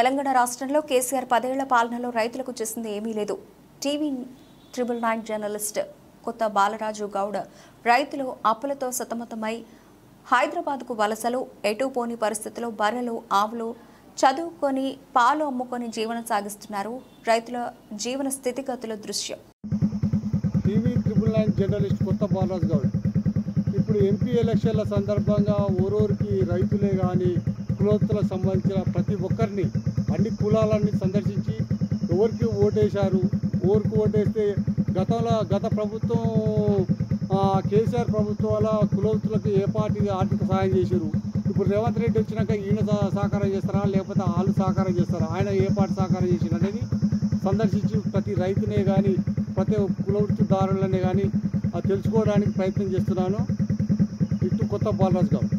తెలంగాణ రాష్ట్రంలో కేసీఆర్ 10 ఏళ్ల పాలనలో రైతులకు చేసింది ఏమీ లేదు. టీవీ 999 జర్నలిస్ట్ కొత్త బాలరాజు గౌడ్ రైతులు అప్పులతో సతమతమై హైదరాబాద్కు వలసలు, ఎటు పోని పరిస్థితుల్లో బర్రెలు, ఆవులు చదువుకొని పాలు అమ్ముకొని జీవనం సాగిస్తున్నారు. రైతుల జీవన స్థితిగతుల దృశ్యం. టీవీ 999 జర్నలిస్ట్ కొత్త బాలరాజు గౌడ్ ఇప్పుడు ఎంపీ ఎలక్షన్ల సందర్భంగా ఊరూరికి రైతులే కానీ కులోత్తులకు సంబంధించిన ప్రతి ఒక్కరిని అన్ని కులాలన్నీ సందర్శించి ఎవరికి ఓటేశారు, ఊరికి ఓటేస్తే గత ప్రభుత్వం కేసీఆర్ ప్రభుత్వాల కులోత్తులకు ఏ పార్టీ ఆర్థిక సహాయం చేశారు, ఇప్పుడు రేవంత్ రెడ్డి వచ్చినాక ఈయన సహకారం చేస్తారా లేకపోతే వాళ్ళు సహకారం చేస్తారా, ఆయన ఏ పార్టీ సహకారం చేసిన అనేది సందర్శించి ప్రతి రైతునే కానీ ప్రతి కులవృత్తిదారులనే కానీ తెలుసుకోవడానికి ప్రయత్నం చేస్తున్నాను. ఇటు కొత్త బాలరాజు గౌడ్.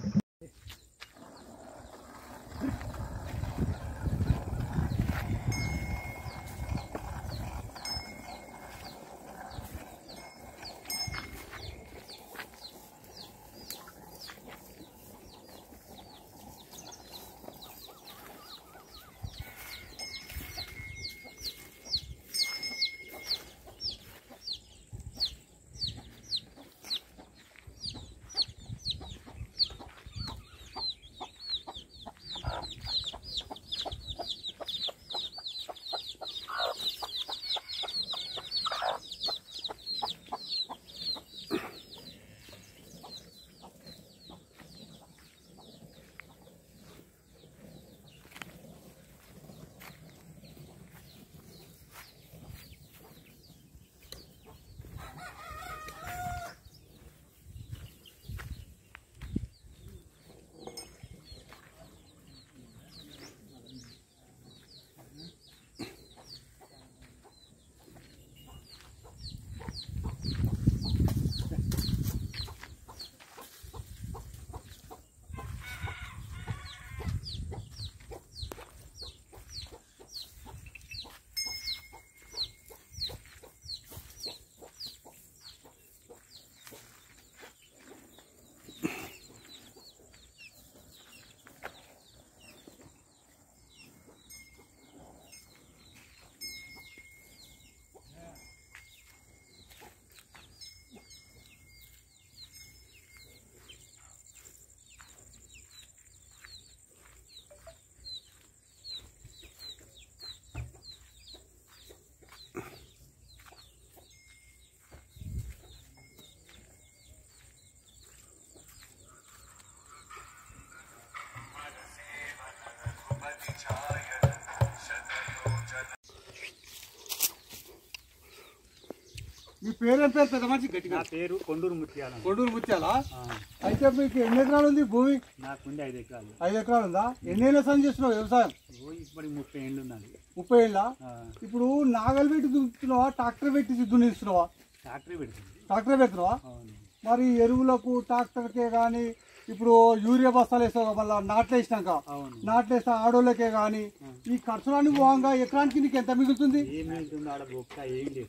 మీ పేరు పేరు పెద్ద మనిషి గట్టిగా? నా పేరు కొండూరు ముత్యాల. కొండూరు ముత్యాల. అయితే మీకు ఎన్ని ఎకరాలు ఉంది భూమి? నాకు 5 ఎకరాలు. 5 ఎకరాలు ఉందా? ఎన్ని ఏళ్ళ సాయం చేస్తున్నావు వ్యవసాయం? ఇప్పుడు 30 ఏళ్ళు ఉన్నది. 30 ఏళ్ళ? ఇప్పుడు నాగలు పెట్టి దున్నుతున్నావా ట్రాక్టర్ పెట్టి దున్నిస్తున్నావా? ట్రాక్టర్ పెడుతుంది. ట్రాక్టర్ పెడుతున్నావా? మరి ఎరువులకు ట్రాక్టర్కే కానీ ఇప్పుడు యూరియా బస్తాలు వేస్తావు మళ్ళీ నాట్లు వేసినాక నాట్లు వేస్తా ఆడోళ్ళకే కానీ ఈ ఖర్చులన్నీ పోగా ఎకరానికి నీకు ఎంత మిగులుతుంది? ఏం మిగులుతుంది? ఆడ బొక్క ఏం లేదు.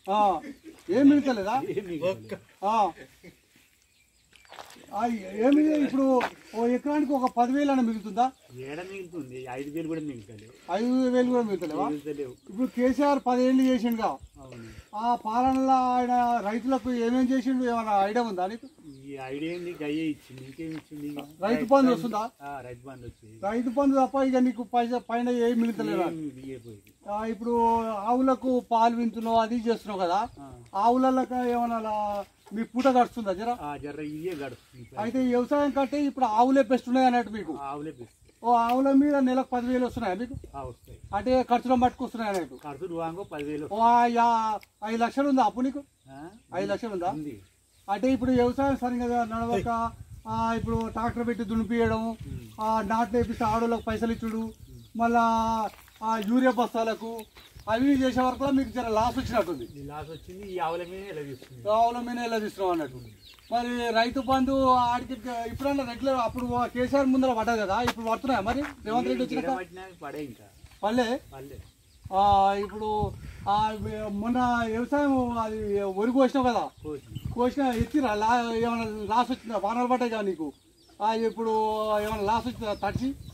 ఏం మిగులుతలేదా? ఏమి ఇప్పుడు ఎకరానికి ఒక 10,000 అన్న మిగులుతుందా? ఏడ మిగులుతుంది? 5,000 కూడా మిగులుతలేవు. 5,000 కూడా మిగులుతలేవా? ఇప్పుడు కేసీఆర్ 10 ఏళ్ళు చేసిండుగా, ఆ పాలనలో ఆయన రైతులకు ఏమేం చేసిండు ఏమైనా ఐడియా ఉందా నీకు? ఈ ఐడియా ఏంది? గయ్యే ఇచ్చింది, ఇంకేం ఇచ్చింది? రైతు బంధు వస్తుందా? రైతు బంధు వచ్చింది. రైతు బంధు తప్ప ఇక నీకు పైన ఏం మిగులుతలేదా? ఇప్పుడు ఆవులకు పాలు వింటున్నావు అది చేస్తున్నావు కదా, ఆవులకు ఏమన్నా మీ పూట గడుస్తుందా? జర ఇవే గడుస్తుంది. అయితే వ్యవసాయం కంటే ఇప్పుడు ఆవులే బెస్ట్ ఉన్నాయి అన్నట్టు మీకు? ఆవులే బెస్ట్. ఆవుల మీద నెలకు 10,000 వస్తున్నాయా మీకు? వస్తాయి. అంటే ఖర్చులో పట్టుకొస్తున్నాయి అన్నట్టు. ఖర్చులు 10,000. 5 లక్షలు ఉందా అప్పు నీకు? 5 లక్షలు ఉందా? అంటే ఇప్పుడు వ్యవసాయం సరిగ్గా నడవక ఇప్పుడు ట్రాక్టర్ పెట్టి దునిపియడం, నాట్లు వేపిస్తే ఆడోళ్ళకి పైసలు ఇచ్చుడు, మళ్ళా యూరియా బస్తాలకు అవి చేసే వరకు మీకు జర లాస్ వచ్చినట్టుంది. లాస్ వచ్చింది. ఈ ఆవుల మీద ఎలా తీస్తున్నావు అన్నట్టు. మరి రైతు బంధు ఆడికి ఇప్పుడన్నా రెగ్యులర్ అప్పుడు కేసీఆర్ ముందర పడ్డది కదా, ఇప్పుడు పడుతున్నాయా మరి రేవంత్ రెడ్డి వచ్చినాక? పల్లె ఇప్పుడు మొన్న వ్యవసాయం అది వరి కోసినావు కదా, కోసిన ఎత్తిరా ఏమైనా లాస్ వచ్చిందా? వానలు పడ్డాయి కదా నీకు, ఇప్పుడు ఏమైనా లాస్ వచ్చిందా? తడిచి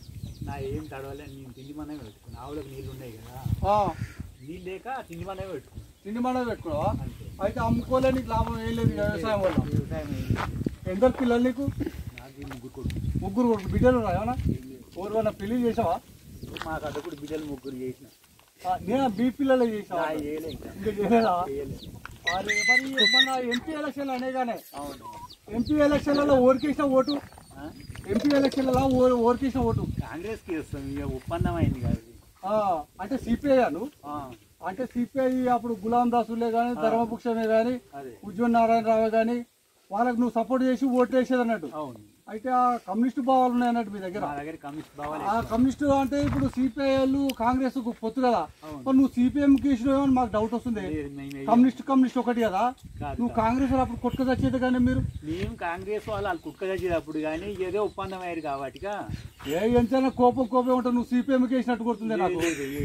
నా ఏం తడవలే, నేను తిండి మనమే పెట్టుకున్నా. ఆవులకు నీళ్ళు ఉన్నాయి కదా, నీళ్ళు లేక తిండి మనమే పెట్టుకున్నా. తిండి మనమే పెట్టుకున్నావా? అయితే అమ్ముకోలే, నీకు లాభం ఏం లేదు వ్యవసాయం వల్ల. వ్యవసాయం ఎందరు పిల్లలు నీకు? నాకు ముగ్గురు కొడుకు. ముగ్గురు బిడ్డలు ఉన్నా ఏమన్నా? ఎవరివన్నా పెళ్లి చేసావా? మాకు అద్దకుడు బిడ్డలు ముగ్గురు చేసిన. నేను బీ పిల్లలు చేసావా? చేయలే ఇంకా. ఇంకా చేయలేదా? చేయలేదు. మరి మన ఎంపీ ఎలక్షన్లు అనేగానే, అవును. ఎంపీ ఎలక్షన్లలో ఓరికేసిన ఓటు, ఎంపీ ఎలక్షన్లలో ఓరికేసిన ఓటు కాంగ్రెస్కి వస్తాం. ఇక ఒప్పందం అయింది కదా. అంటే సిపిఐ అను, అంటే సిపిఐ అప్పుడు గులాం దాసులే కానీ, ధర్మభుక్షమే కానీ, ఉజ్వల్ నారాయణరావు కానీ వాళ్ళకి నువ్వు సపోర్ట్ చేసి ఓట్లు వేసేది అన్నట్టు. అవును. అయితే ఆ కమ్యూనిస్ట్ భావాలు ఉన్నాయి అన్నట్టు మీ దగ్గర. ఆ కమ్యూనిస్ట్ అంటే ఇప్పుడు సిపిఐలు కాంగ్రెస్ పొత్తు కదా, నువ్వు సిపిఎంకి వేసినావు అని మాకు డౌట్ వస్తుంది. కమ్యూనిస్ట్ ఒకటి కదా, నువ్వు కాంగ్రెస్ వాళ్ళు అప్పుడు కొట్టుకు వచ్చేది కానీ మీరు. మేము కాంగ్రెస్ వాళ్ళు కుట్టుకు వచ్చేటప్పుడు కానీ ఏదో ఒప్పందం అయ్యారు కాబట్టి ఎంతైనా కోపం ఉంటుంది. నువ్వు సిపిఎంకి వేసినట్టు కొడుతుంది నాకు.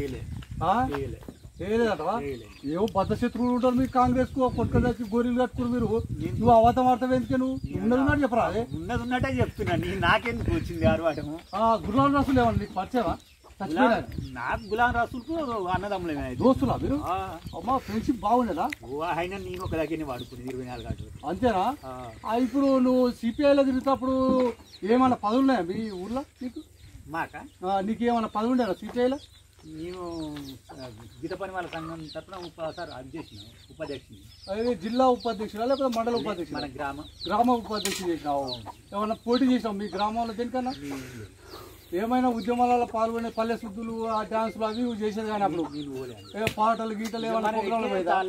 చేయలేదట. ఏవో బద్దశత్రువులు ఉంటారు మీరు కాంగ్రెస్ కు, కొట్టుకొచ్చి గోరీలు కట్టుకుని మీరు. నువ్వు అవతం ఆడతావు ఎందుకే? నువ్వు ఉన్నది చెప్పరా? ఉన్నది ఉన్నట్టే చెప్తున్నా. నాకెందుకు వచ్చింది ఆడవాడము? గులాం రసూలు ఏమన్నా నీకు పరిచయమా? నాకు గులాం రసూల్కు అన్నదమ్ములమే. దోస్తులా మీరు? అమ్మా ఫ్రెండ్షిప్ బాగుండేదా? అయినా నేను ఒక దగ్గర వాడుకుని 24 గంటలు. అంతేనా? ఇప్పుడు నువ్వు సిపిఐలో తిరుగుతాప్పుడు ఏమన్నా పదవులు ఉన్నాయా మీ ఊర్లో నీకు? మాకా? నీకేమన్నా పదవి ఉండేనా సిపిఐలో? నేను గీత పని వాళ్ళ సంఘం తరఫున ఉపాధ్యక్షుని. అదే జిల్లా ఉపాధ్యక్షుడా లేకపోతే మండల ఉపాధ్యక్షుడు? మన గ్రామ ఉపాధ్యక్షుడు చేసినావు. ఏమన్నా పోటీ చేసినావు మీ గ్రామంలో దేనికన్నా? ఏమైనా ఉద్యమాలలో పాల్గొనే పల్లె శుద్ధులు, ఆ డాన్సులు అవి చేసేది కానీ అప్పుడు పాటలు గీతలు ఏమైనా ప్రోగ్రాంలు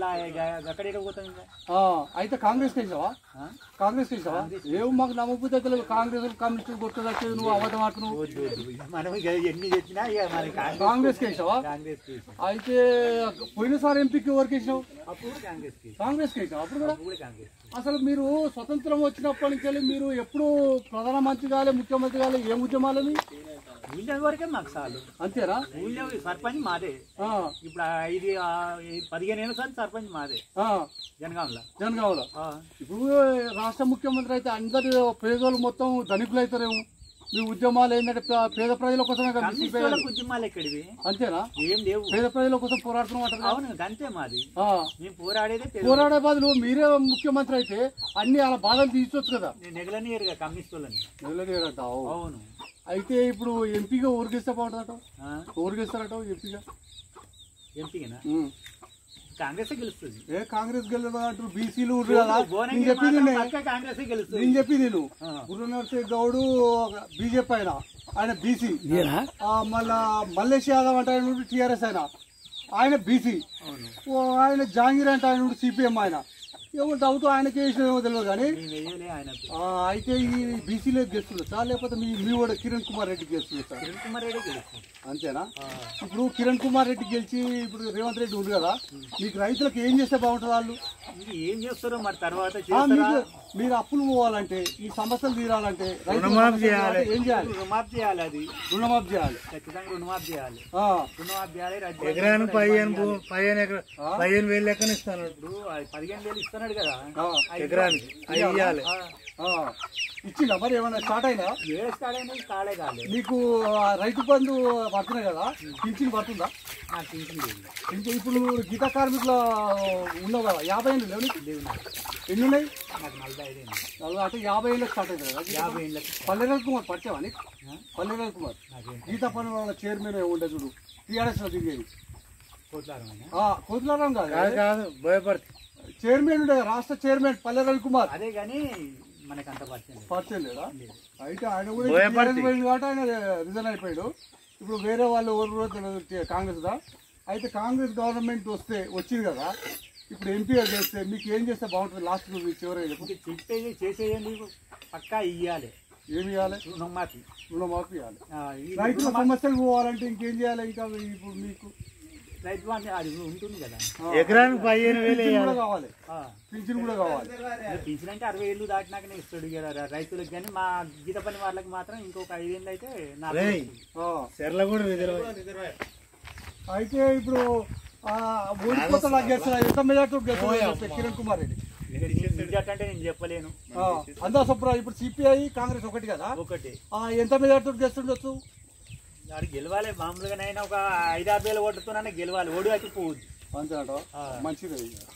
అయితే కాంగ్రెస్ వేసావా? కాంగ్రెస్ వేసావా? ఏమో మాకు నమ్మకపోతే కాంగ్రెస్ కమ్యూనిస్ట్ కొట్టుకు వచ్చేది నువ్వు అవతం ఆడుతున్నావు. కాంగ్రెస్ వేసావా? అయితే పోయినసారి ఎంపీకి ఎవరికి వేసావు? కాంగ్రెస్ వేసావు అప్పుడు కూడా. అసలు మీరు స్వతంత్రం వచ్చినప్పటి నుంచి మీరు ఎప్పుడు ప్రధానమంత్రి కాలే, ముఖ్యమంత్రి కాలే, ఏం ఉద్యమాలని? వరకే మాకు చాలు. అంతేనా? సర్పంచ్ మాదే. ఇప్పుడు 15 ఏళ్ళ సార్ సర్పంచ్ మాదే జనగాంలో. ఇప్పుడు రాష్ట్ర ముఖ్యమంత్రి అయితే అందరి పేదోళ్ళు మొత్తం ధనికులు అవుతారేమో. మీ ఉద్యమాలు ఏంటంటే పేద ప్రజల కోసమే కదా. ఉద్యమాలు ఎక్కడివి? అంతేనా? ఏం లేవు. పేద ప్రజల కోసం పోరాడుతున్నాం. అవును అంతే మాది. మేము పోరాడే బదులు మీరే ముఖ్యమంత్రి అయితే అన్ని అలా బాధలు తీసుకోవచ్చు కదా. నెగలనియరుగా కమ్యూనిస్ట్ వాళ్ళని. నెగలనియరంటావు? అవును. అయితే ఇప్పుడు ఎంపీగా ఊరికిస్తే బాగుంటుందట. ఊరికిస్తారట ఎంపీగా? ఎంపీగా కాంగ్రెస్ గెలుస్తుంది. కాంగ్రెస్ గెలవదు అంటారు. బీసీలు నేను చెప్పింది నేను. గురు నరసింహ గౌడ్ బీజేపీ ఆయన బీసీ. మళ్ళా మల్లేష్ యాదవ్ అంటే ఆయన టీఆర్ఎస్ ఆయన బీసీ. ఆయన జాంగీర్ అంటే ఆయన సిపిఎం. ఆయన ఏమో డౌట్ ఆయనకి వేసినేమో తెలియదు కానీ అయితే ఈ బీసీలో గెలుస్తుందా లేకపోతే మీ కూడా కిరణ్ కుమార్ రెడ్డి గెలుస్తుందా? కిరణ్ కుమార్ రెడ్డి అంతేనా? ఇప్పుడు కిరణ్ కుమార్ రెడ్డి గెలిచి ఇప్పుడు రేవంత్ రెడ్డి ఉంది కదా, మీకు రైతులకు ఏం చేస్తే బాగుంటుంది? వాళ్ళు ఏం చేస్తారో మరి తర్వాత మీరు అప్పులు పోవాలంటే, ఈ సమస్యలు తీరాలంటే రుణమాఫీ చేయాలి. ఏం చేయాలి? రుణమాఫీ చేయాలి. అది రుణమాఫీ చేయాలి. ఖచ్చితంగా రుణమాఫీ చేయాలి. రుణమాఫీ చేయాలి. ఎకరానికి 15,000 లెక్కన ఇస్తాను. ఇప్పుడు 15,000 ఇస్తున్నాడు కదా ఎకరానికి. ఇవ్వాలి. ఇచ్చిందా మరి? ఏమన్నా స్టార్ట్ అయినా? స్టార్ట్ అయినా కాలే కాలే. మీకు రైతు బంధు పడుతున్నాయి కదా, పింఛన్ పడుతుందా? ఇప్పుడు గీతా కార్మికుల ఉన్నావు కదా, 50 ఏళ్ళు లేవు నీకు? ఎన్ని ఉన్నాయి? నాకు 45 అంటే 50 ఏళ్ళకి స్టార్ట్ అవుతుంది కదా. 50 ఏళ్ళకి. పల్లెరాజు కుమార్ పట్టావా నీకు? పల్లెరాజు కుమార్ గీతా పని వాళ్ళ చైర్మన్ ఉండే చూడు, టీఆర్ఎస్ లో తిరిగేది. కోతులారం కాదు, భయపడుతుంది. చైర్మన్ ఉండే రాష్ట్ర చైర్మన్ పల్లెరాజు కుమార్. అదే కానీ మనకంత పరిచయం లేదా? అయితే ఆయన కూడా కాబట్టి ఆయన రిజైన్ అయిపోయాడు. ఇప్పుడు వేరే వాళ్ళు ఎవరు తెలియదు కాంగ్రెస్ దా. అయితే కాంగ్రెస్ గవర్నమెంట్ వచ్చింది కదా, ఇప్పుడు ఎంపీగా చేస్తే మీకు ఏం చేస్తే బాగుంటుంది? లాస్ట్ చివరి చెప్పేది చేసేయండి. పక్కా ఇవ్వాలి. ఏమి ఇవ్వాలి? రుణమాఫీ. రుణమాఫీ ఇవ్వాలి. రైతుల సమస్యలు పోవాలంటే ఇంకేం చేయాలి? ఇంకా ఇప్పుడు మీకు రైతు బంధు అది ఉంటుంది కదా, ఎకరానికి 15,000 కావాలి. పింఛన్ కూడా కావాలి. పింఛన్ అంటే 60 ఏళ్ళు దాటినాకనే ఇస్తాడు కదా రైతులకు. కానీ మా గీత పని వాళ్ళకి మాత్రం ఇంకొక 5 ఏళ్ళు అయితే అయితే ఇప్పుడు ఓడిపోతా గెలుస్తున్నా. ఎంత మెజార్టీ గెలుస్తుంది కిరణ్ కుమార్ రెడ్డి? అంటే నేను చెప్పలేను. అందా సొప్పరా. ఇప్పుడు సిపిఐ కాంగ్రెస్ ఒకటి కదా, ఒకటి. ఎంత మెజార్టీ గెలుస్తుండొచ్చు? వాడు గెలవాలి మామూలుగానైనా ఒక 5-6 వేలు ఓటుతోనైనా గెలవాలి. ఓడి అయితే పోవద్దు అంతే అంటావా? మంచిదే.